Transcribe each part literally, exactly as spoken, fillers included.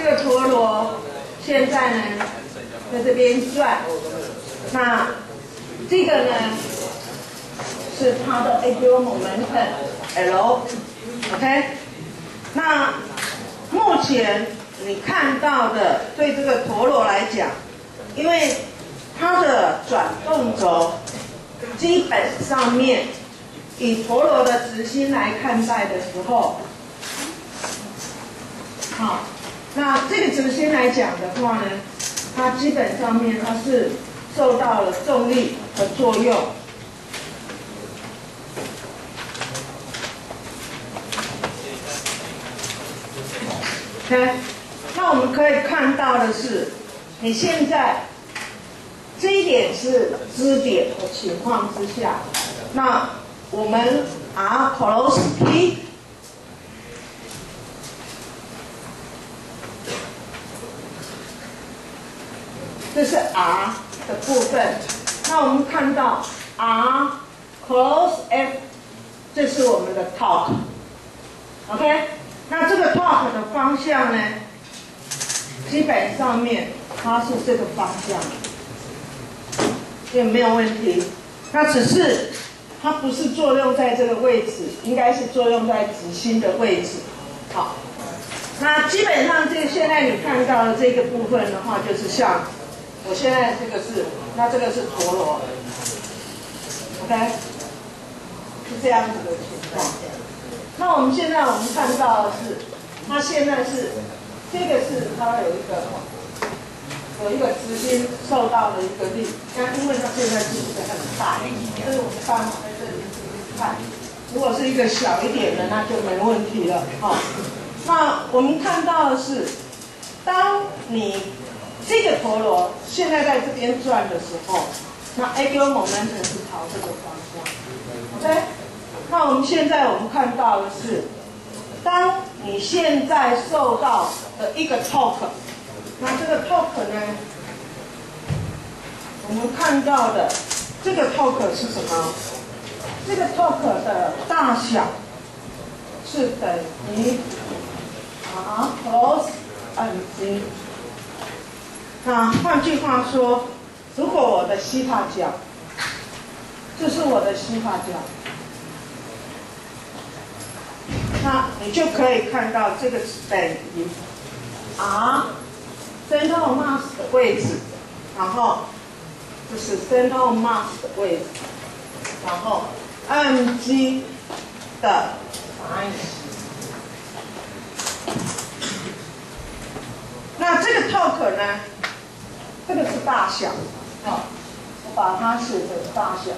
个陀螺现在呢在这边转，那这个呢是它的 angular momentum L，OK？ 那目前你看到的对这个陀螺来讲，因为它的转动轴基本上面以陀螺的直心来看待的时候，好，那这个直心来讲的话呢，它基本上面它是受到了重力的作用。OK， 那我们可以看到的是，你现在这一点是支点的情况之下，那我们 R close P， 这是 R 的部分。那我们看到 R close F， 这是我们的 torque。OK， 那这个 torque 的方向呢，基本上面它是这个方向，也没有问题。那只是它不是作用在这个位置，应该是作用在直心的位置。好，那基本上这现在你看到的这个部分的话，就是像我现在这个是，那这个是陀螺 ，OK， 是这样子的情况。那我们现在我们看到的是，它现在是这个是它有一个有一个直心受到了一个力，那因为它现在是一个很大力，所以我们刚好在这里看，如果是一个小一点的，那就没问题了。好、哦，那我们看到的是，当你这个陀螺现在在这边转的时候，那 angular momentum 是朝这个方向 ，OK？ 那我们现在我们看到的是，当你现在受到的一个 torque， 那这个 torque 呢，我们看到的这个 torque 是什么？这个 torque 的大小是等于 R cos mg。那换句话说，如果我的西塔角，这是我的西塔角，那你就可以看到这个是等于 R central mass 的位置，然后这是 central mass 的位置，然后 mg 的 sin。那这个 torque 呢？这个是大小，好，我把它写成大小。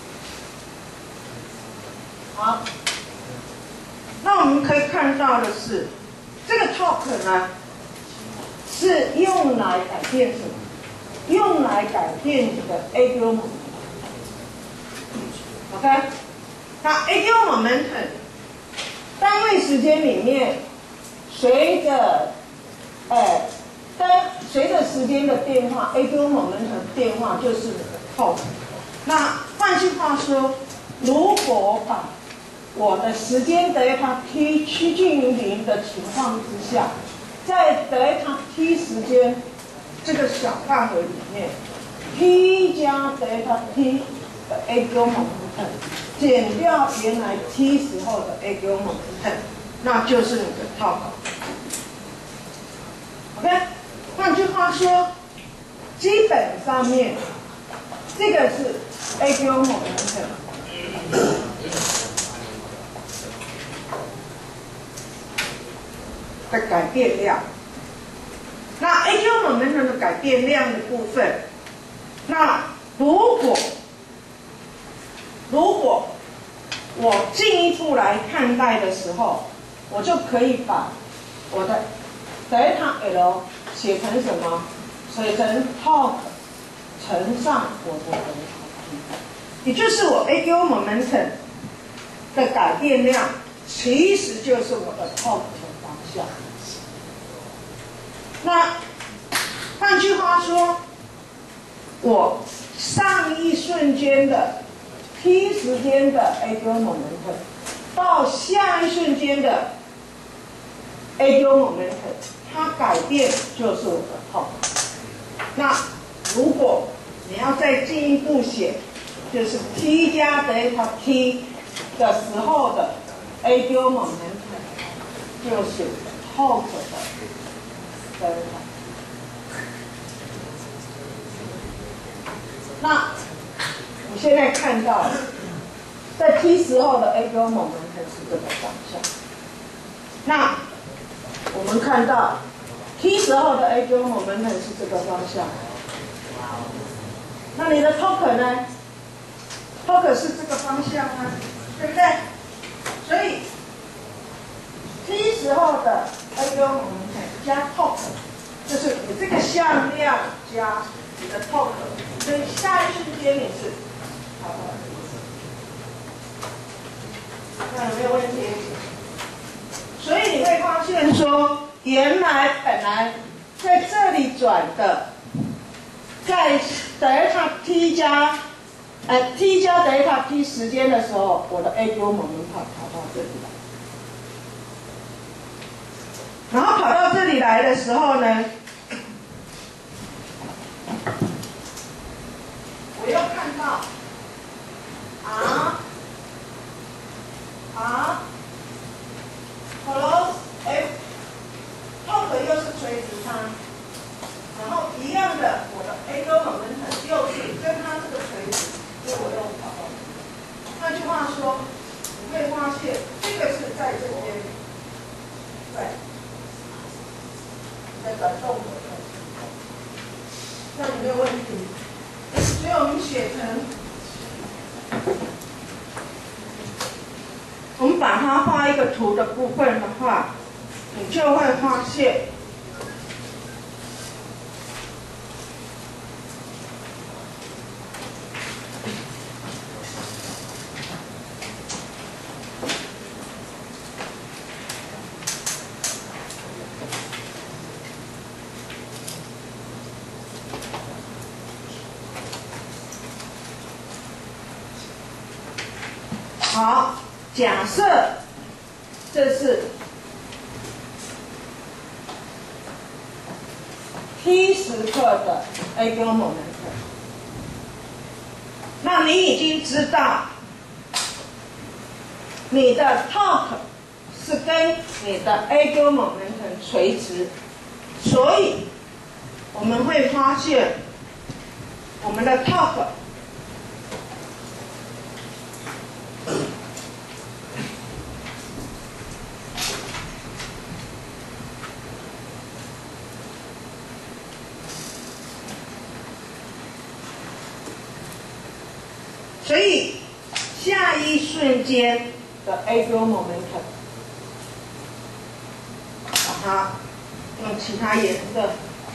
好，那我们可以看到的是，这个 torque 呢，是用来改变什么？用来改变你的 angular momentum。OK， 那 angular momentum 单位时间里面，随着，哎。但随着时间的变化 ，angular momentum 的变化就是你的 torque。那换句话说，如果把我的时间 delta t 趋近于零的情况之下，在 delta t 时间这个小范围里面 ，t 加 delta t 的 angular momentum 减掉原来 t 时候的 angular momentum， 那就是你的 torque。OK。换句话说，基本上面这个是 angular momentum 的改变量。那 angular momentum 的改变量的部分，那如果如果我进一步来看待的时候，我就可以把我的 delta L写成什么？写成 torque 乘上我的 delta t， 也就是我 angular momentum 的改变量，其实就是我的 torque 的方向。那换句话说，我上一瞬间的 t 时间的 angular momentum 到下一瞬间的 angular momentum， 它改变就是我的 torque。那如果你要再进一步写，就是 T 加 delta T 的时候的 angular momentum 就是 torque 的 delta。那你现在看到，在 T 时候的 angular momentum 是这个方向。那我们看到 T 时候的 angular momentum 是这个方向。那你的 torque 呢 ？torque 是这个方向啊，对不对？所以 T 时候的 angular momentum 加 torque， 就是你这个向量加你的 torque， 所以下一瞬间你是好的。那有没有问题？所以你会发现说，原来本来在这里转的，在 delta t 加呃 t 加 delta t 时间的时候，我的 angular momentum 跑到这里来，然后跑到这里来的时候呢，我要看到 r r cos f torque 又是垂直它，然后一样的，我的 angular momentum 又是跟它这个垂直，所以我用跑道。换句话说，你会发现这个是在这边，对，在转动的，那有没有问题？所以我们写成，我们把它画一个图的部分的话，你就会发现。好，假设这是 t 时刻的 angular momentum， 那你已经知道你的 torque 是跟你的 angular momentum 垂直，所以我们会发现我们的 torque所以下一瞬间的 angular momentum， 把它用其他颜色，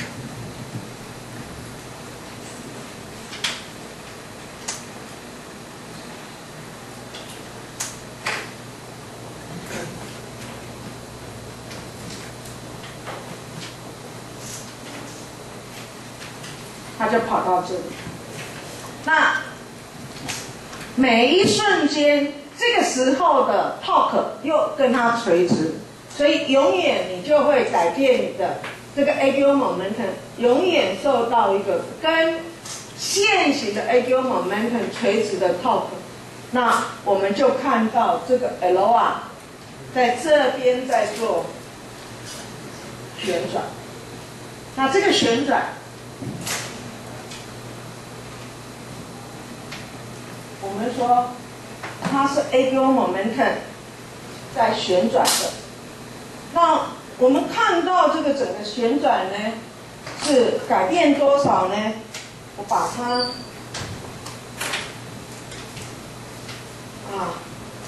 它就跑到这里。那每一瞬间，这个时候的 torque 又跟它垂直，所以永远你就会改变你的这个 angular momentum， 永远受到一个跟现行的 angular momentum 垂直的 torque。那我们就看到这个 L 啊，在这边在做旋转。那这个旋转，我们说它是 angular momentum 在旋转的。那我们看到这个整个旋转呢，是改变多少呢？我把它啊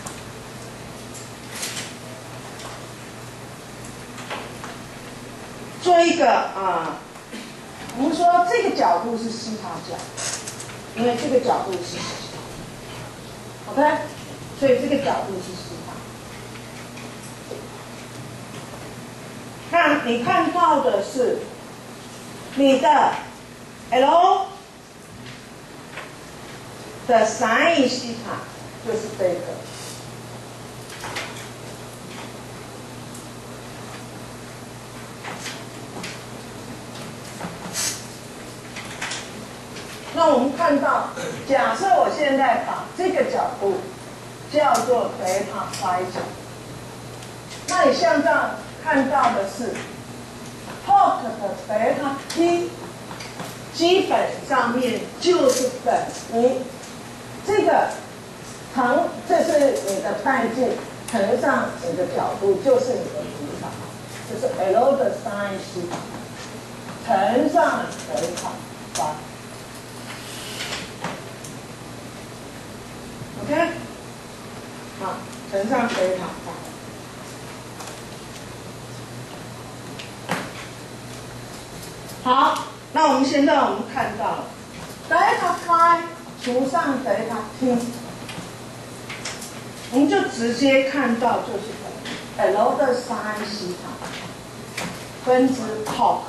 做一个啊，我们说这个角度是西塔角，因为这个角度是西塔 ，OK， 所以这个角度是西塔。那你看到的是你的 L 的 sin 西塔，就是这个。 那我们看到，假设我现在把这个角度叫做贝塔 phi 角，那你像这样看到的是 torque 的贝塔 t， 基本上面就是等于这个乘，这是你的半径乘上你的角度，就是你的磁场，就是 L 的 sin 西塔乘上贝塔 phi。OK， 好，乘上贝塔 phi。好，那我们现在我们看到了贝塔 phi 除上贝塔 t， 我们就直接看到就是 L 的 sin 西塔分之 torque。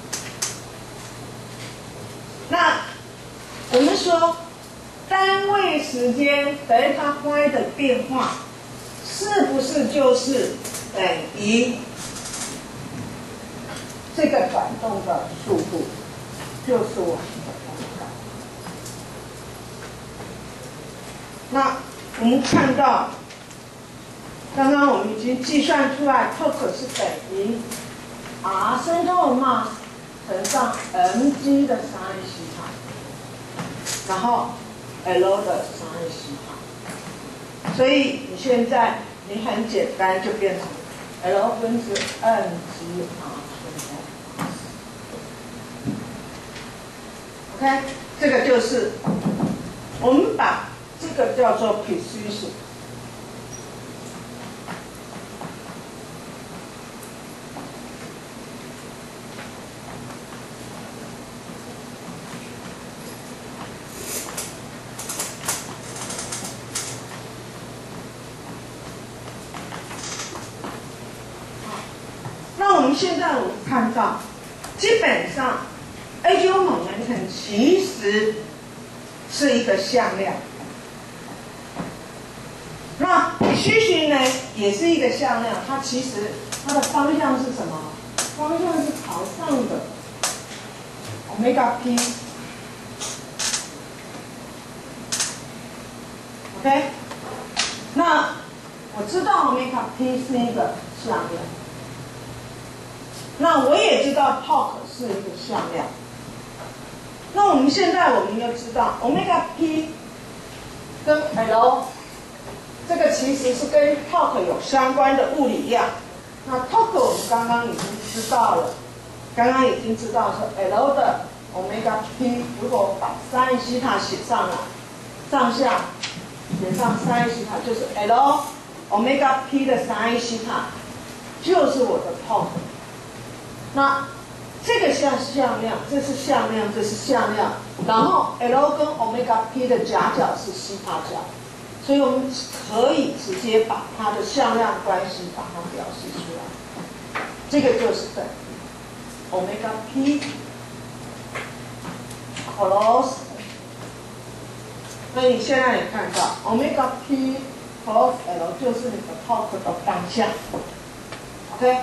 那我们说单位时间贝塔 phi 的变化，是不是就是等于这个转动的速度，就是我们的方向。那我们看到，刚刚我们已经计算出来 torque 是等于 r central mass 乘上 mg 的 sin 西塔，然后 L 的 sin 西塔。所以你现在你很简单就变成 L 分之 mg r。OK， 这个就是我们把这个叫做 precision。那我们现在我们看到，基本上 angular momentum 其实是一个向量，那 precision 呢也是一个向量，它其实它的方向是什么？方向是朝上的 omega p。OK， 那我知道 omega p 是一个向量，那我也知道 torque 是一个向量。那我们现在我们要知道 omega p 跟 L 这个其实是跟 torque 有相关的物理量。那 torque 我们刚刚已经知道了，刚刚已经知道是 L 的 omega p， 如果我把 sin 西塔写上来，上下写上 sin 西塔就是 L omega p 的 sin 西塔，就是我的 torque。那这个像向量，这是向量，这是向量，然后 L 跟 omega p 的夹角是西塔角，所以我们可以直接把它的向量关系把它表示出来，这个就是等于 omega p cos， 所以现在你看到 omega p cos L 就是你的 torque 的方向 ，OK。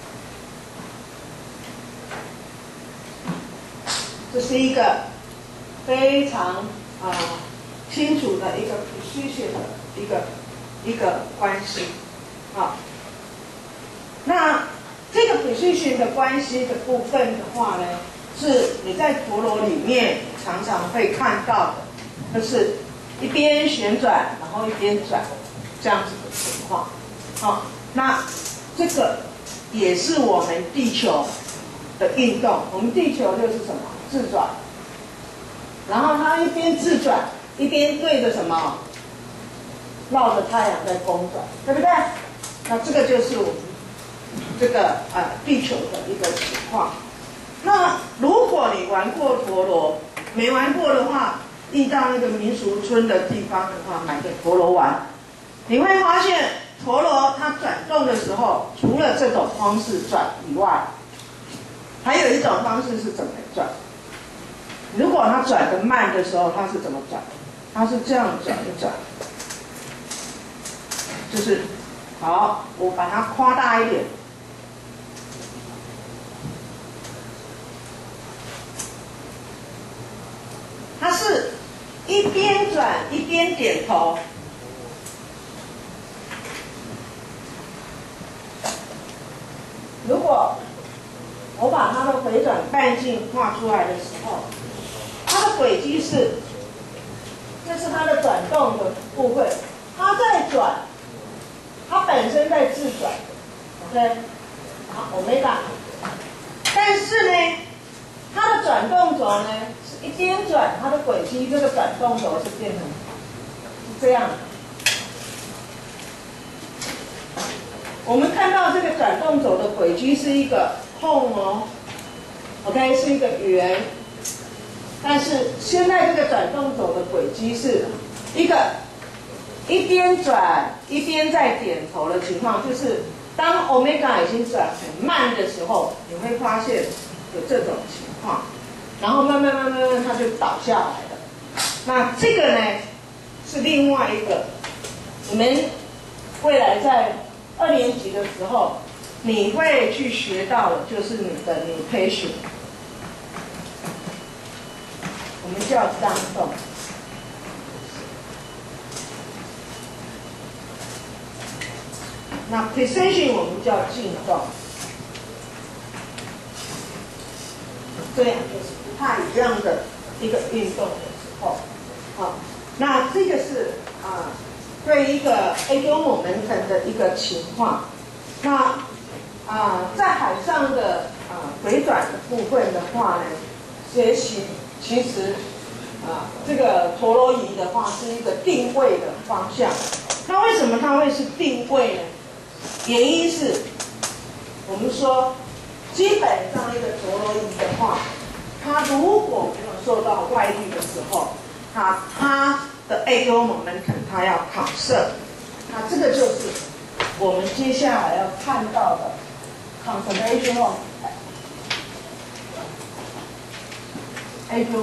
这是一个非常啊、呃、清楚的一个 precision 的一个一个关系啊。那这个 precision 的关系的部分的话呢，是你在陀螺里面常常会看到的，就是一边旋转，然后一边转这样子的情况。好，那这个也是我们地球的运动。我们地球就是什么？自转，然后它一边自转，一边对着什么？绕着太阳在公转，对不对？那这个就是我们这个呃地球的一个情况。那如果你玩过陀螺，没玩过的话，遇到那个民俗村的地方的话，买个陀螺玩，你会发现陀螺它转动的时候，除了这种方式转以外，还有一种方式是怎么转？如果它转得慢的时候，它是怎么转？它是这样转一转，就是好，我把它夸大一点。它是转一边点头。如果我把它的回转半径画出来的时候，它的轨迹是，这是它的转动的部分，它在转，它本身在自转 ，OK， 好，欧米伽。但是呢，它的转动轴呢是一边转，它的轨迹这个转动轴是变成是这样的。我们看到这个转动轴的轨迹是一个空哦 ，OK， 是一个圆。但是现在这个转动轴的轨迹是一个一边转一边在点头的情况，就是当 omega 已经转很慢的时候，你会发现有这种情况，然后慢慢慢慢慢它就倒下来了。那这个呢是另外一个，你们未来在二年级的时候，你会去学到的就是你的 notation， 我们叫张动。那 precision 我们叫进动，这样就是不太一样的一个运动的时候。好，那这个是啊。对一个 angular momentum 的一个情况，那啊、呃，在海上的啊、呃、回转的部分的话呢，学习其实啊、呃、这个陀螺仪的话是一个定位的方向。那为什么它会是定位呢？原因是我们说，基本上一个陀螺仪的话，它如果没有受到外力的时候，它它的 angular momentum 它要考设，那这个就是我们接下来要看到的 conservation of angular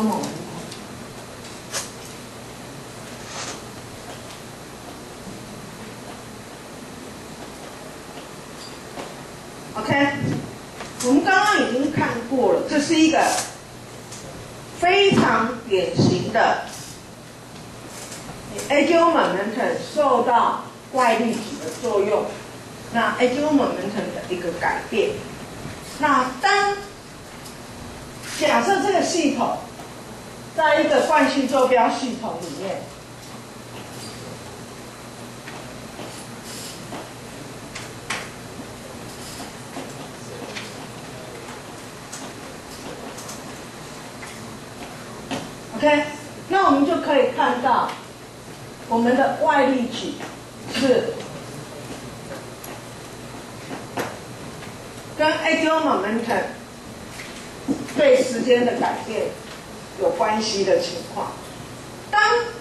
momentum。OK， 我们刚刚已经看过了，这是一个非常典型的。angular momentum 受到外力体的作用，那 angular momentum 的一个改变。那当假设这个系统在一个惯性坐标系统里面，OK， 那我们就可以看到。我们的外力矩是跟 angular momentum 对时间的改变有关系的情况。当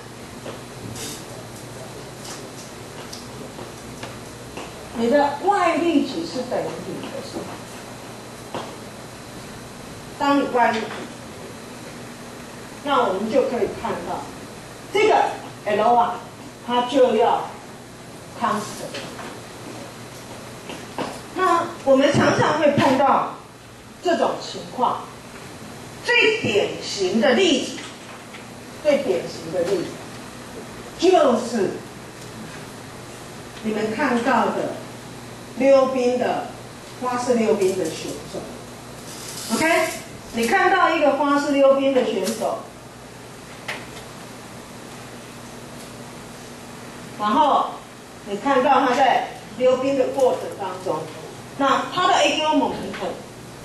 你的外力矩是等于零的时候，当你外力矩，那我们就可以看到这个。L 啊，它就要 constant。那我们常常会碰到这种情况，最典型的例子，最典型的例子，就是你们看到的溜冰的花式溜冰的选手。OK， 你看到一个花式溜冰的选手。然后你看到他在溜冰的过程当中，那他的 angular momentum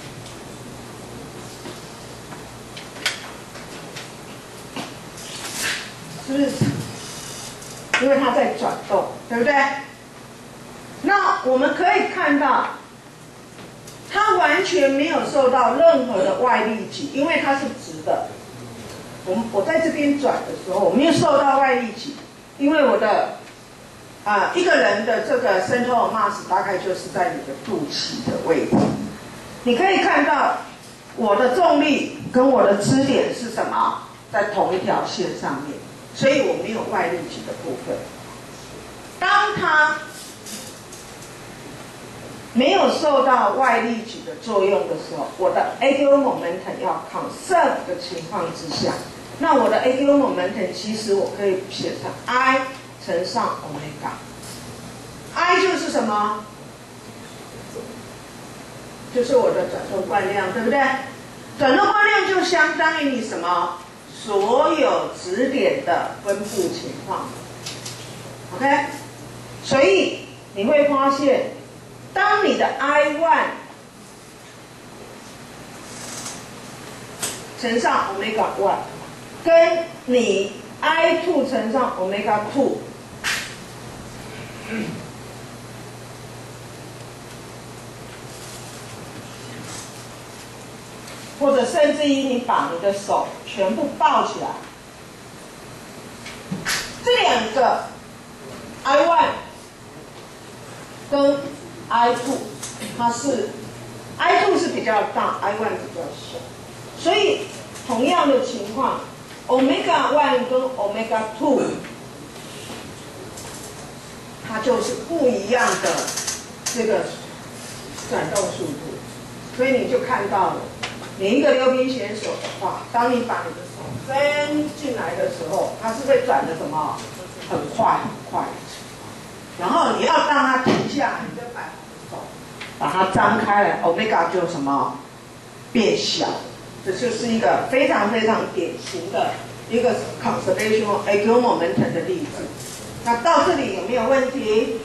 是不是？因为他在转动，对不对？那我们可以看到，他完全没有受到任何的外力挤，因为它是直的。我们我在这边转的时候，我没有受到外力挤。因为我的啊、呃、一个人的这个 center of mass 大概就是在你的肚脐的位置，你可以看到我的重力跟我的支点是什么，在同一条线上面，所以我没有外力矩的部分。当它没有受到外力矩的作用的时候，我的 angular momentum 要 conserve 的情况之下， 那我的 angular momentum 其实我可以写成 I 乘上 omega。I 就是什么？就是我的转动惯量，对不对？转动惯量就相当于你什么？所有质点的分布情况。OK， 所以你会发现，当你的 I 一 乘上 omega 一，跟你 I 二 乘上 omega 二，或者甚至于你把你的手全部抱起来，这两个 I 一 跟 I 二，它是 I 二 是比较大 ，I 一 比较小，所以同样的情况 ，omega 一跟 omega 二，它就是不一样的这个转动速度，所以你就看到了。你一个溜冰选手的话，当你把你的手伸进来的时候，它是会转的什么？很快很快。然后你要让它停下来，你就把手把它张开来 ，omega 就什么变小。这就是一个非常非常典型的一个 conservational angular momentum 的例子。那到这里有没有问题？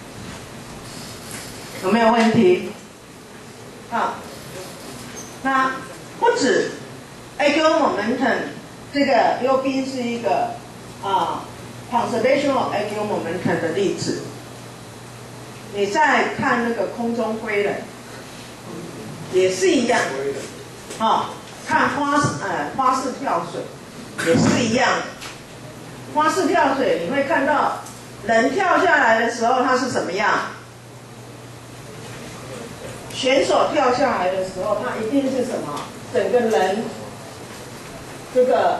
有没有问题？啊？那不止 angular momentum 这个溜冰是一个啊 conservational angular momentum 的例子。你再看那个空中飞人，也是一样。啊，看花式呃花式跳水也是一样。花式跳水你会看到人跳下来的时候，它是什么样？选手跳下来的时候，他一定是什么？整个人这个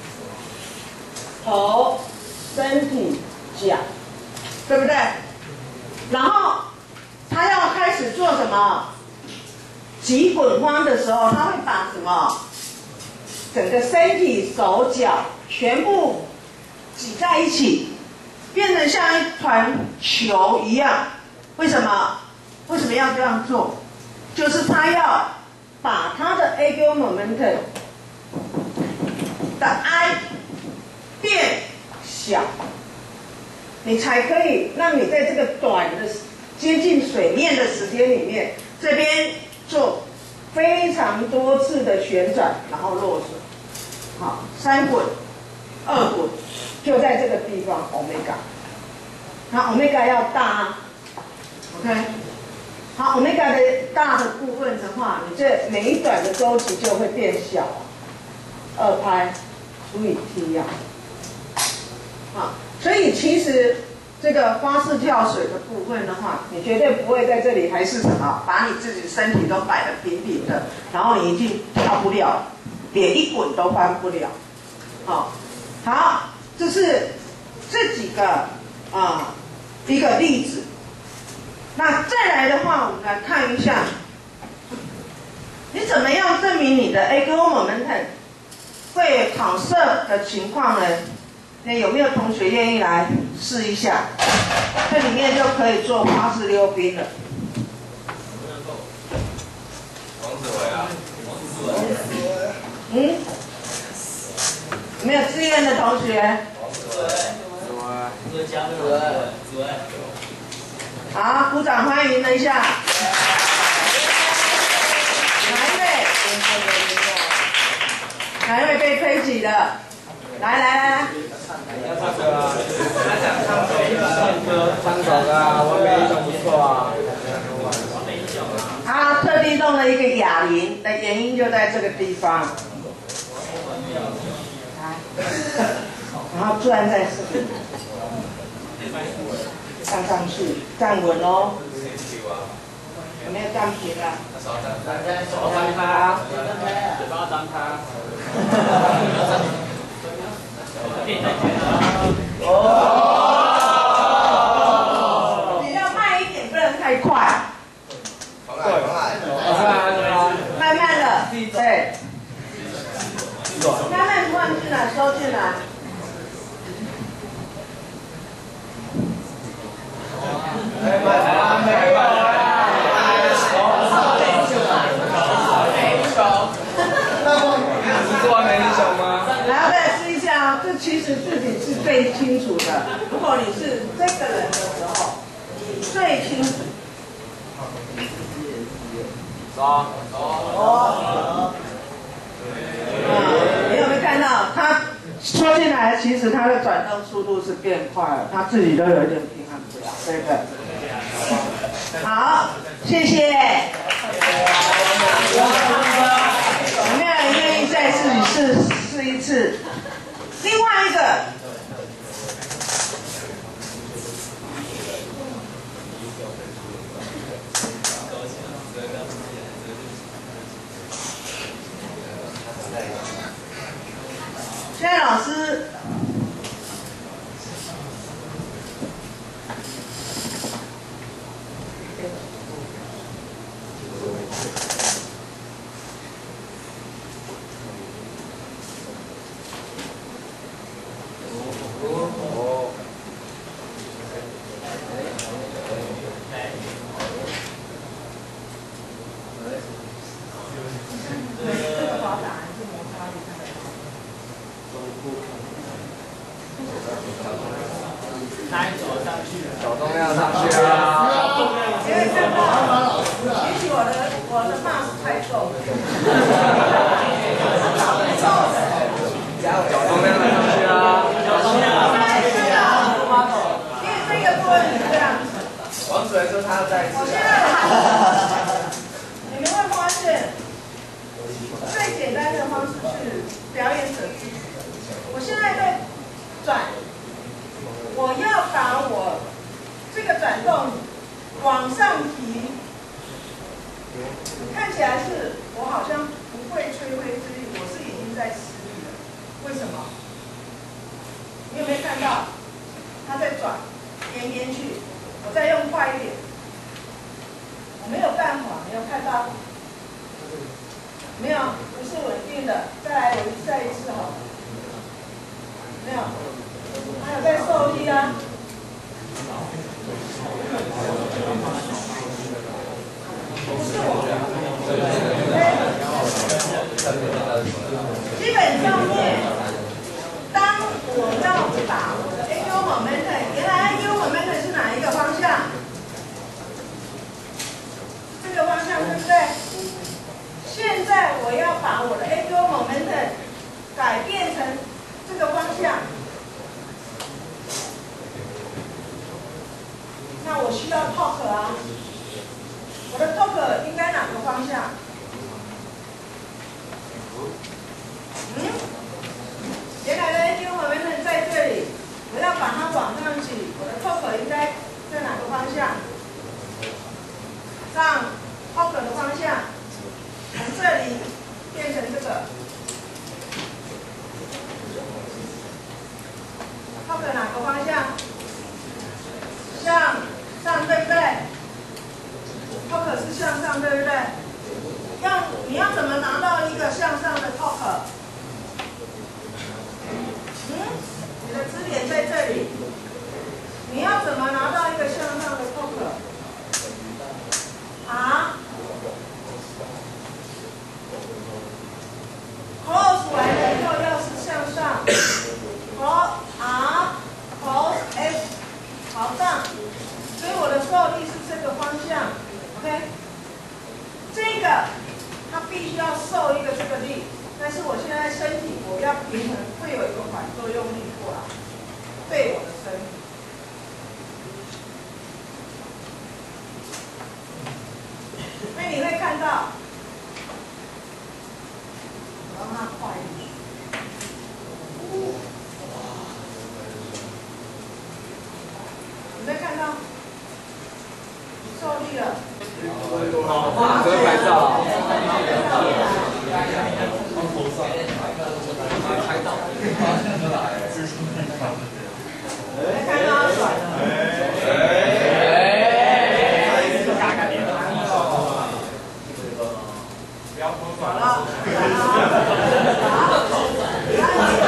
头、身体、脚，对不对？然后他要开始做什么？挤滚方的时候，他会把什么？整个身体、手脚全部挤在一起，变成像一团球一样。为什么？为什么要这样做？就是他要把他的 angular momentum 的 I 变小，你才可以让你在这个短的接近水面的时间里面，这边做非常多次的旋转，然后落水。好，三滚、二滚，就在这个地方 omega。那 omega 要大啊 ，OK。好 ，omega 的大的部分的话，你这每一短的周期就会变小，二拍除以 t 啊，好，所以其实这个花式跳水的部分的话，你绝对不会在这里还是什么，把你自己身体都摆得平平的，然后你一定跳不了，连一滚都翻不了，好，好，这是这几个啊、呃、一个例子。那再来的话，我们来看一下，你怎么样证明你的 angular momentum 会 conserve 的情况呢？那有没有同学愿意来试一下？这里面就可以做花式溜冰了。 王子维啊，王子维。 嗯？有没有志愿的同学？ 王子维。有啊。子维加入。子维。 好，鼓掌欢迎一下。哪一位？哪一位被推挤的？来来来来。 要唱歌啊！唱歌，唱歌，唱首啊！完美英雄不错啊。 他特地弄了一个哑铃的原因就在这个地方。来，然后转在这里。站上去，站稳哦。有没有站平啊？ 手张开，嘴巴张开。 哦！你要慢一点，不能太快。 重来，重来，重来， 慢慢的，对。慢慢快。 放进来，收进来。 没有啊，没有啊。你是完美英雄吗？ 来，再试一下哦。这其实自己是最清楚的。如果你是这个人的时候，你最清楚。 走。 哦。你有没有看到他戳进来？其实他的转动速度是变快了，他自己都有一点平衡不了，对不对？好，谢谢。有没有人愿意再自己试试一次？另外一个，现在老师。 手动要上去啊！ 因为看到，也许我的我的 mask 太重。 手动要上去啊！ 因为这个部分是这样子。 王主任说他要再次。 我现在，你们会发现，最简单的方式是表演者自己。我现在在转。我要把我这个转动往上提，看起来是我好像不会吹灰之力，我是已经在施力了。为什么？你有没有看到它在转，延延去？我再用快一点，我没有办法，没有看到，没有，不是稳定的。再来，我再一次好了，没有。还有在受力啊，不是我。基本上面，当我要把我的 A U momentum， 原来 A U momentum 是哪一个方向？这个方向对不对？现在我要把我的 A U momentum 改变成这个方向。那我需要 torque 啊，我的 torque 应该哪个方向？嗯，原来的 A Q momentum 在这里，我要把它往上举，我的 torque 应该在哪个方向？让 torque 的方向从这里变成这个 torque 哪个方向？向上，对不对 ？torque 是向上，对不对？要你要怎么拿到一个向上的 torque？ 嗯，你的支点在这里。你要怎么拿到一个向上的 torque？ 啊 ？cos 完了以后要是向上 ，cos r cos f 朝上。所以我的受力是这个方向 ，OK？ 这个它必须要受一个这个力，但是我现在身体我要平衡，会有一个反作用力过来，对我的身体。所以你会看到，我让它快一点。你没看到？受力了。 好，这个拍照。 没看到它转了。好了，好了，好。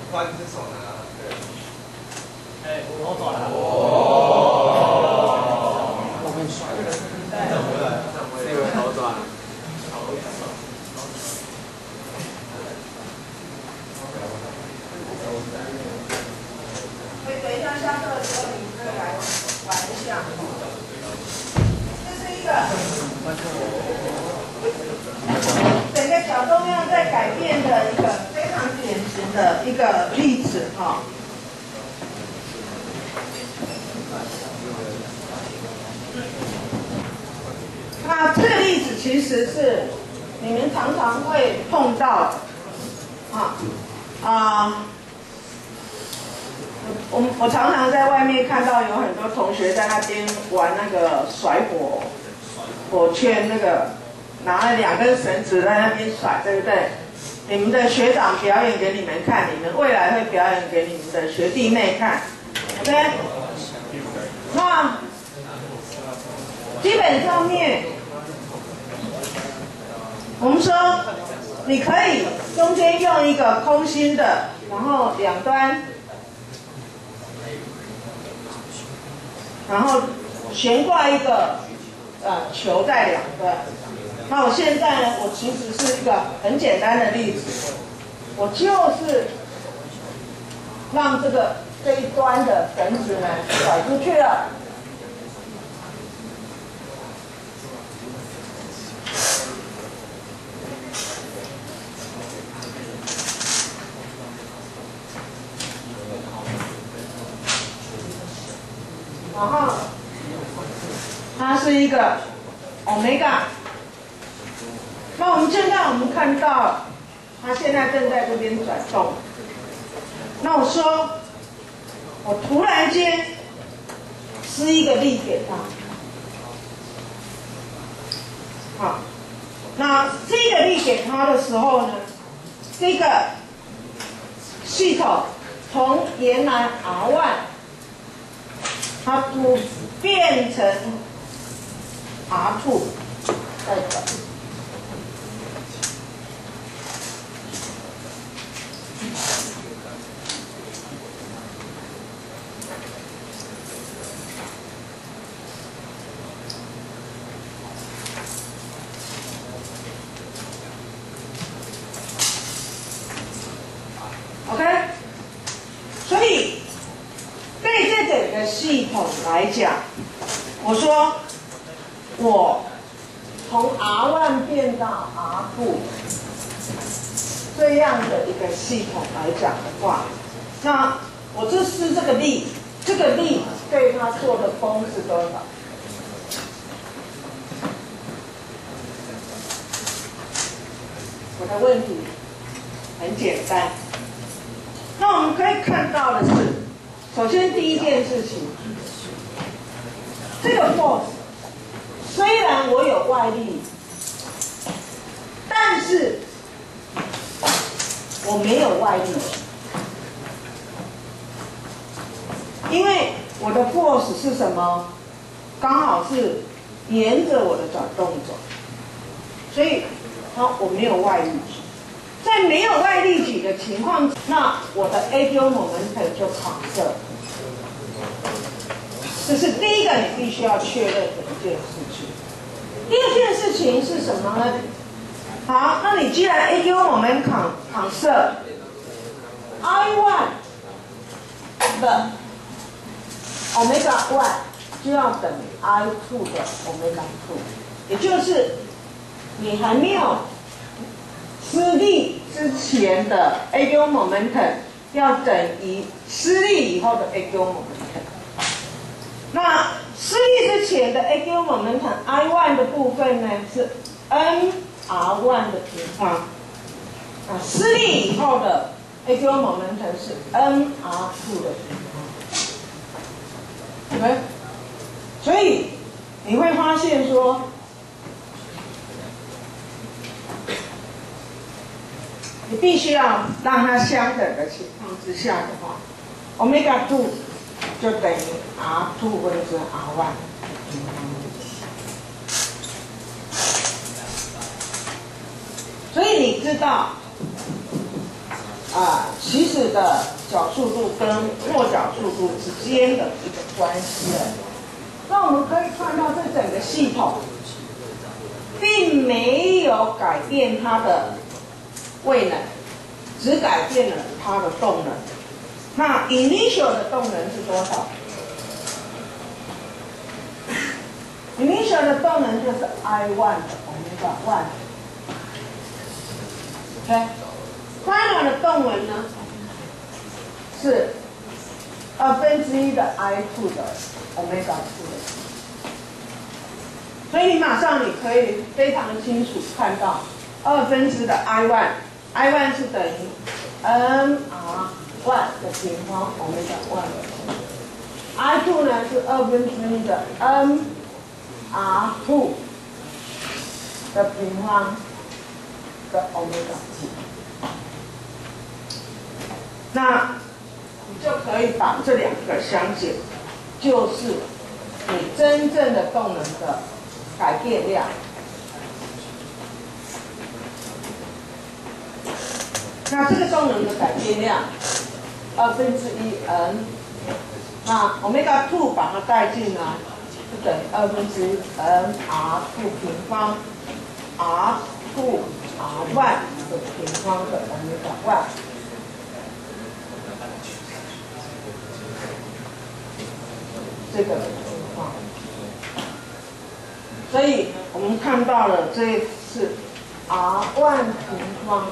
换只手拿。哎，我走了。哦。我跟你说。怎么了？那个好短。 所以等一下下课的时候，你可以来玩一下。这是一个整个小动量在改变的一个非常典型的一个例子哈。那这个例子其实是你们常常会碰到的啊啊。我我常常在外面看到有很多同学在那边玩那个甩火火圈，那个拿了两根绳子在那边甩，对不对？你们的学长表演给你们看，你们未来会表演给你们的学弟妹看 ，OK？ 那基本上面，我们说你可以中间用一个空心的，然后两端。然后悬挂一个呃球在两端。那我现在呢，我其实是一个很简单的例子，我就是让这个这一端的绳子呢甩出去了。然后它是一个 omega， 那我们现在我们看到它现在正在这边转动。那我说，我突然间施一个力给它，好，那这个力给它的时候呢，这个系统从原来 R 一。它突变成 R 二 再转，OK， 所以。对这整个系统来讲，我说我从 R 一 变到 R 二 这样的一个系统来讲的话，那我这施这个力，这个力对它做的功是多少？我的问题很简单，那我们可以看到的是。首先，第一件事情，这个 force 虽然我有外力，但是我没有外力，因为我的 force 是什么？刚好是沿着我的转动走，所以好，我没有外力。在没有外力矩的情况，那我的 angular momentum 就反射。这是第一个你必须要确认的一件事情。第二件事情是什么呢？好，那你既然 angular momentum 反射 I 一 的 omega 一就要等于 I 二 的 omega 二，也就是你还没有施力之前的 angular momentum 要等于施力以后的 angular momentum。那施力之前的 angular momentum I 一 的部分呢是 N R 一 的平方，啊，施力以后的 angular momentum 是 N R 二 的平方。OK， 所以你会发现说。你必须要让它相等的情况之下的话 ，omega 二就等于 R 二 分之 R 一。所以你知道， 啊起始的角速度跟末角速度之间的一个关系了。那我们可以看到这整个系统并没有改变它的位能，只改变了它的动能。那 initial 的动能是多少 ？initial 的动能就是 I one 的 omega one。OK，final 的动能呢是二分之一的 I two 的 omega two 的。所以你马上你可以非常清楚看到二分之的 I one，I one 是等于 N R one 的平方 omega one，I two 呢是二分之一的 N R two 的平方的 omega two。那你就可以把这两个相减，就是你真正的动能的改变量。那这个动能的改变量，二分之一 n， 那 omega two 把它带进来，就等于二分之一 n r two 平方 r two r one 的平方的 omega one。这个的情况，所以我们看到了这一次 r one 平方。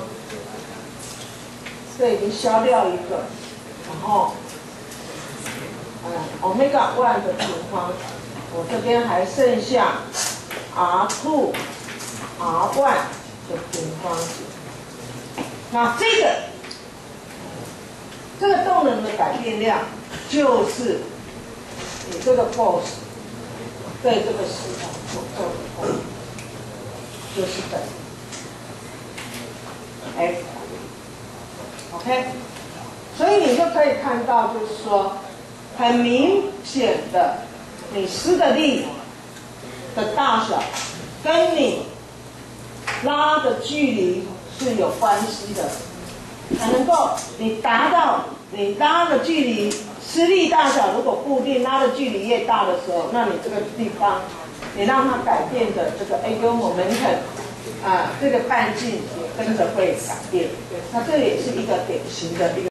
这已经消掉一个，然后，嗯 ，omega one 的平方，我这边还剩下 r two r one 的平方。那这个这个动能的改变量，就是你这个 force 对这个系统所做的功，就是等于 F。OK， 所以你就可以看到，就是说，很明显的，你施的力的大小跟你拉的距离是有关系的，才能够你达到你拉的距离，施力大小如果固定，拉的距离越大的时候，那你这个地方你让它改变的这个 angular momentum。啊，这个半径也跟着会改变，那这也是一个典型的一个。